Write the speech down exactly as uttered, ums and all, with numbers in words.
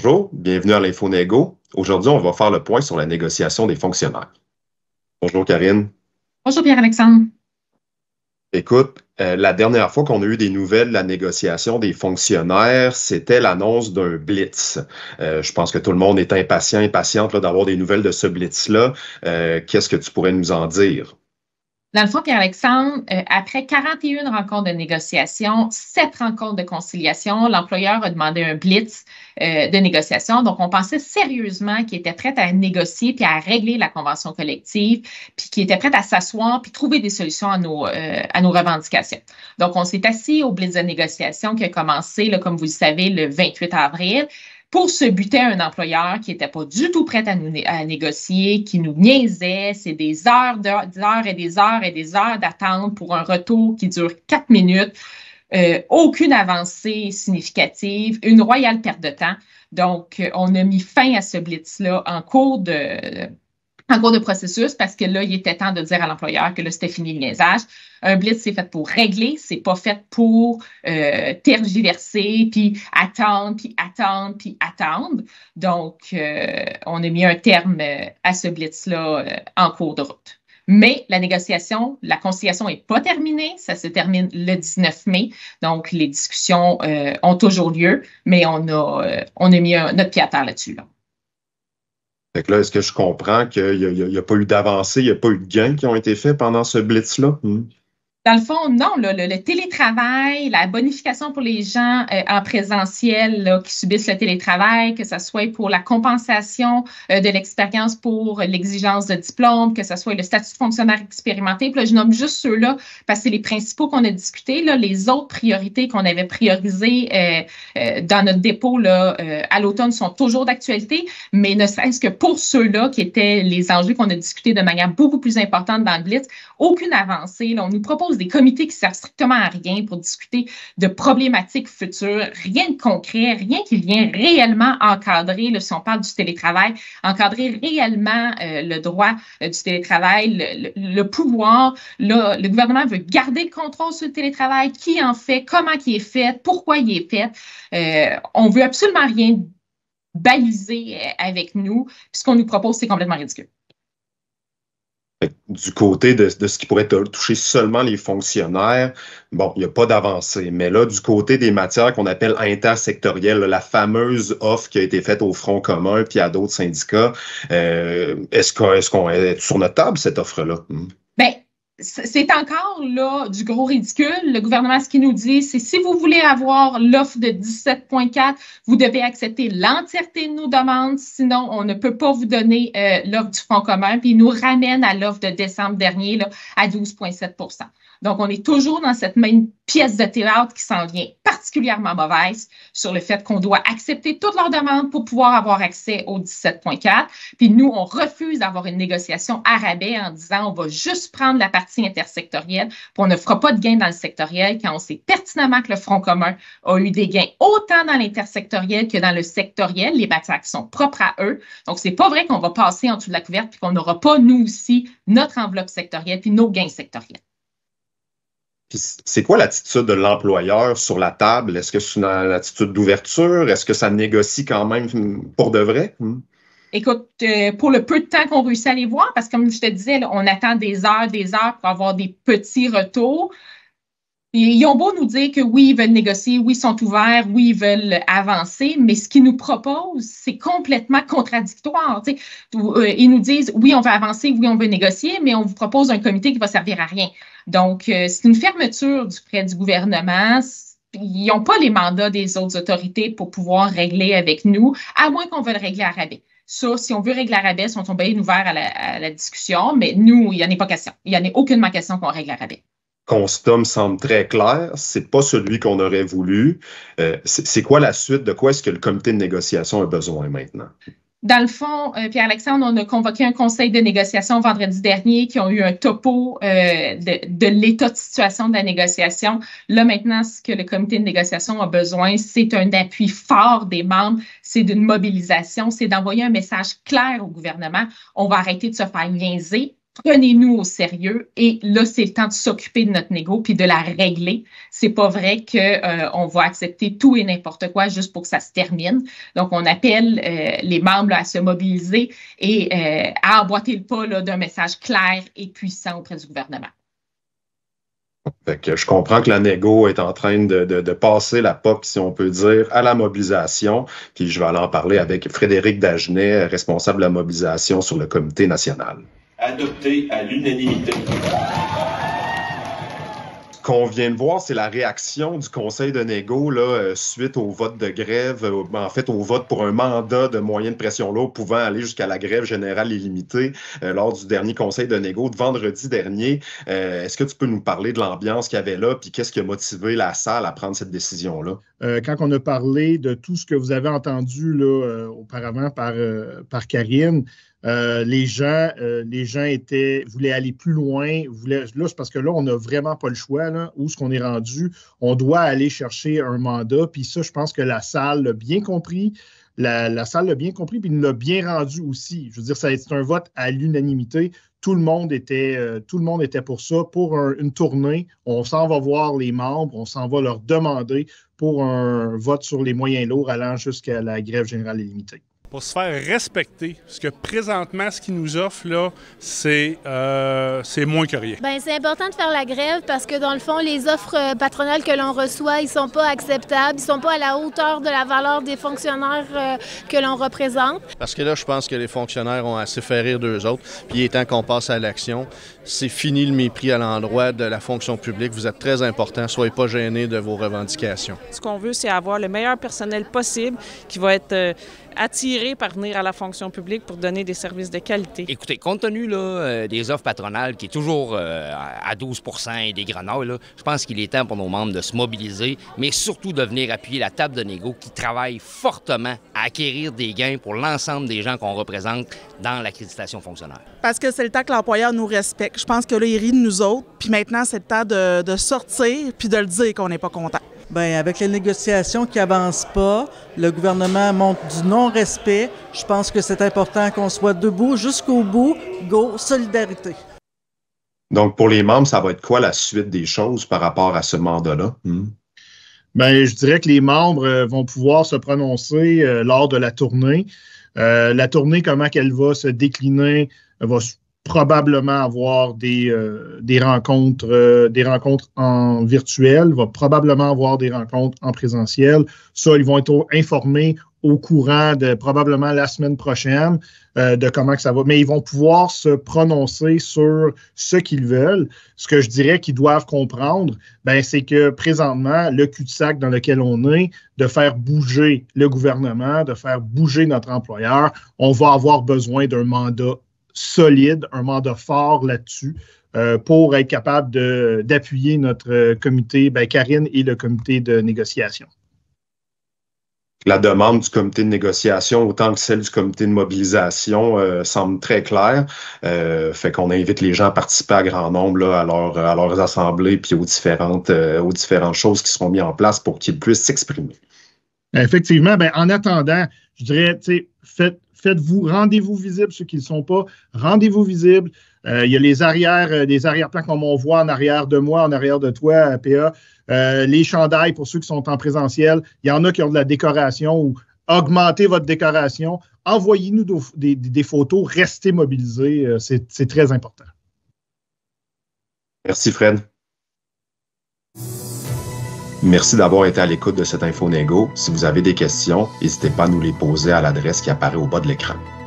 Bonjour, bienvenue à l'Infonégo. Aujourd'hui, on va faire le point sur la négociation des fonctionnaires. Bonjour Karine. Bonjour Pierre-Alexandre. Écoute, euh, la dernière fois qu'on a eu des nouvelles de la négociation des fonctionnaires, c'était l'annonce d'un blitz. Euh, je pense que tout le monde est impatient, impatiente là, d'avoir des nouvelles de ce blitz-là. Euh, qu'est-ce que tu pourrais nous en dire? Dans le fond, Pierre-Alexandre, euh, après quarante et une rencontres de négociation, sept rencontres de conciliation, l'employeur a demandé un blitz euh, de négociation. Donc, on pensait sérieusement qu'il était prêt à négocier puis à régler la convention collective, puis qu'il était prêt à s'asseoir puis trouver des solutions à nos, euh, à nos revendications. Donc, on s'est assis au blitz de négociation qui a commencé, là, comme vous le savez, le vingt-huit avril. Pour se buter à un employeur qui n'était pas du tout prêt à nous à négocier, qui nous niaisait. C'est des heures, de, des heures et des heures et des heures d'attente pour un retour qui dure quatre minutes. Euh, aucune avancée significative, une royale perte de temps. Donc, on a mis fin à ce blitz-là en cours de... en cours de processus parce que là, il était temps de dire à l'employeur que là, c'était fini le niaisage. Un blitz, c'est fait pour régler, c'est pas fait pour euh, tergiverser, puis attendre, puis attendre, puis attendre. Donc, euh, on a mis un terme euh, à ce blitz-là euh, en cours de route. Mais la négociation, la conciliation n'est pas terminée. Ça se termine le dix-neuf mai. Donc, les discussions euh, ont toujours lieu, mais on a, euh, on a mis un, notre pied à terre là-dessus, là. Fait que là, est-ce que je comprends qu'il n'y a, a, a pas eu d'avancée, il n'y a pas eu de gains qui ont été faits pendant ce blitz-là? Hmm. Dans le fond, non, là, le, le télétravail, la bonification pour les gens euh, en présentiel là, qui subissent le télétravail, que ce soit pour la compensation euh, de l'expérience pour l'exigence de diplôme, que ce soit le statut de fonctionnaire expérimenté. Puis là, je nomme juste ceux-là parce que c'est les principaux qu'on a discutés. Là, les autres priorités qu'on avait priorisées euh, euh, dans notre dépôt là, euh, à l'automne sont toujours d'actualité, mais ne serait-ce que pour ceux-là qui étaient les enjeux qu'on a discutés de manière beaucoup plus importante dans le Blitz, aucune avancée. Là, on nous propose des comités qui servent strictement à rien pour discuter de problématiques futures, rien de concret, rien qui vient réellement encadrer, là, si on parle du télétravail, encadrer réellement euh, le droit euh, du télétravail, le, le, le pouvoir. Là, le gouvernement veut garder le contrôle sur le télétravail, qui en fait, comment il est fait, pourquoi il est fait. Euh, on veut absolument rien baliser avec nous, puis ce qu'on nous propose, c'est complètement ridicule. Du côté de, de ce qui pourrait toucher seulement les fonctionnaires, bon, il n'y a pas d'avancée. Mais là, du côté des matières qu'on appelle intersectorielles, la fameuse offre qui a été faite au Front commun puis à d'autres syndicats, euh, est-ce qu'on est, qu'on est sur notre table, cette offre-là? Hmm. Bien, c'est encore là du gros ridicule. Le gouvernement, ce qu'il nous dit, c'est si vous voulez avoir l'offre de dix-sept virgule quatre, vous devez accepter l'entièreté de nos demandes. Sinon, on ne peut pas vous donner euh, l'offre du Front commun. Puis, il nous ramène à l'offre de décembre dernier là, à douze virgule sept pour cent. Donc, on est toujours dans cette même pièce de théâtre qui s'en vient particulièrement mauvaise sur le fait qu'on doit accepter toutes leurs demandes pour pouvoir avoir accès au dix-sept virgule quatre. Puis nous, on refuse d'avoir une négociation à rabais en disant on va juste prendre la partie intersectorielle, puis on ne fera pas de gains dans le sectoriel quand on sait pertinemment que le Front commun a eu des gains autant dans l'intersectoriel que dans le sectoriel, les matières qui sont propres à eux. Donc, c'est pas vrai qu'on va passer en dessous de la couverte puis qu'on n'aura pas, nous aussi, notre enveloppe sectorielle puis nos gains sectoriels. C'est quoi l'attitude de l'employeur sur la table? Est-ce que c'est une, une attitude d'ouverture? Est-ce que ça négocie quand même pour de vrai? Hmm. Écoute, euh, pour le peu de temps qu'on réussit à les voir, parce que comme je te disais, là, on attend des heures, des heures pour avoir des petits retours. Ils ont beau nous dire que oui, ils veulent négocier, oui, ils sont ouverts, oui, ils veulent avancer, mais ce qu'ils nous proposent, c'est complètement contradictoire. Tu sais. Ils nous disent, oui, on veut avancer, oui, on veut négocier, mais on vous propose un comité qui va servir à rien. Donc, c'est une fermeture du près du gouvernement. Ils n'ont pas les mandats des autres autorités pour pouvoir régler avec nous, à moins qu'on veuille régler à rabais. Ça, si on veut régler à rabais, ils sont bien ouverts à la, à la discussion, mais nous, il n'y en a pas question. Il n'y en a aucunement question qu'on règle à rabais. Constat me semble très clair, c'est pas celui qu'on aurait voulu. Euh, c'est quoi la suite? De quoi est-ce que le comité de négociation a besoin maintenant? Dans le fond, euh, Pierre-Alexandre, on a convoqué un conseil de négociation vendredi dernier qui ont eu un topo euh, de, de l'état de situation de la négociation. Là, maintenant, ce que le comité de négociation a besoin, c'est un appui fort des membres, c'est d'une mobilisation, c'est d'envoyer un message clair au gouvernement. On va arrêter de se faire niaiser. prenez-nous au sérieux et là, c'est le temps de s'occuper de notre négo puis de la régler. C'est pas vrai qu'on euh, va accepter tout et n'importe quoi juste pour que ça se termine. Donc, on appelle euh, les membres là, à se mobiliser et euh, à emboîter le pas d'un message clair et puissant auprès du gouvernement. Fait que je comprends que la négo est en train de, de, de passer la P O C, si on peut dire, à la mobilisation. Puis je vais aller en parler avec Frédéric Dagenet, responsable de la mobilisation sur le comité national. Adopté à l'unanimité. Ce qu'on vient de voir, c'est la réaction du Conseil de négo là, euh, suite au vote de grève, euh, en fait au vote pour un mandat de moyenne pression lourde pouvant aller jusqu'à la grève générale illimitée euh, lors du dernier Conseil de négo de vendredi dernier. Euh, est-ce que tu peux nous parler de l'ambiance qu'il y avait là, puis qu'est-ce qui a motivé la salle à prendre cette décision-là? Euh, quand on a parlé de tout ce que vous avez entendu là, euh, auparavant par, euh, par Karine, Euh, les gens, euh, les gens étaient, voulaient aller plus loin. Voulaient, là, c'est parce que là, on n'a vraiment pas le choix. Là, où est-ce qu'on est rendu? On doit aller chercher un mandat. Puis ça, je pense que la salle l'a bien compris. La, la salle l'a bien compris, puis nous l'a bien rendu aussi. Je veux dire, ça, c'est un vote à l'unanimité. Tout le monde était, euh, tout le monde était pour ça. Pour un, une tournée, on s'en va voir les membres, on s'en va leur demander pour un vote sur les moyens lourds allant jusqu'à la grève générale illimitée. Pour se faire respecter, parce que présentement, ce qu'ils nous offrent, là, c'est euh, moins que rien. Bien, c'est important de faire la grève parce que, dans le fond, les offres patronales que l'on reçoit, ils ne sont pas acceptables, ils ne sont pas à la hauteur de la valeur des fonctionnaires euh, que l'on représente. Parce que là, je pense que les fonctionnaires ont assez fait rire d'eux autres, puis il est temps qu'on passe à l'action. C'est fini le mépris à l'endroit de la fonction publique. Vous êtes très important, soyez pas gênés de vos revendications. Ce qu'on veut, c'est avoir le meilleur personnel possible qui va être euh, attiré par venir à la fonction publique pour donner des services de qualité. Écoutez, compte tenu là, euh, des offres patronales qui est toujours euh, à douze pour cent et des grenades, là, je pense qu'il est temps pour nos membres de se mobiliser, mais surtout de venir appuyer la table de négo qui travaille fortement à acquérir des gains pour l'ensemble des gens qu'on représente dans l'accréditation fonctionnaire. Parce que c'est le temps que l'employeur nous respecte. Je pense que là, il rit de nous autres, puis maintenant, c'est le temps de, de sortir puis de le dire qu'on n'est pas content. Bien, avec les négociations qui n'avancent pas, le gouvernement montre du non-respect. Je pense que c'est important qu'on soit debout jusqu'au bout. Go, solidarité. Donc, pour les membres, ça va être quoi la suite des choses par rapport à ce mandat-là? Hmm. Bien, je dirais que les membres euh, vont pouvoir se prononcer euh, lors de la tournée. Euh, la tournée, comment qu'elle va se décliner, va probablement avoir des, euh, des rencontres, euh, des rencontres en virtuel, va probablement avoir des rencontres en présentiel. Ça, ils vont être informés au courant de probablement la semaine prochaine euh, de comment que ça va. Mais ils vont pouvoir se prononcer sur ce qu'ils veulent. Ce que je dirais qu'ils doivent comprendre, ben, c'est que présentement, le cul-de-sac dans lequel on est, de faire bouger le gouvernement, de faire bouger notre employeur, on va avoir besoin d'un mandat solide, un mandat fort là-dessus euh, pour être capable de, d'appuyer notre comité, ben, Karine et le comité de négociation. La demande du comité de négociation, autant que celle du comité de mobilisation, euh, semble très claire. Euh, fait qu'on invite les gens à participer à grand nombre là, à, leur, à leurs assemblées puis aux différentes, euh, aux différentes choses qui seront mises en place pour qu'ils puissent s'exprimer. Effectivement, ben, en attendant, je dirais, tu sais, faites Faites-vous, rendez-vous visibles, ceux qui ne le sont pas, rendez-vous visibles. Euh, il y a les arrières, euh, des arrière-plans comme on voit en arrière de moi, en arrière de toi, à P A. Euh, les chandails pour ceux qui sont en présentiel. Il y en a qui ont de la décoration ou augmentez votre décoration. Envoyez-nous des, des, des photos, restez mobilisés. Euh, c'est, c'est très important. Merci, Fred. Merci d'avoir été à l'écoute de cette Info Négo. Si vous avez des questions, n'hésitez pas à nous les poser à l'adresse qui apparaît au bas de l'écran.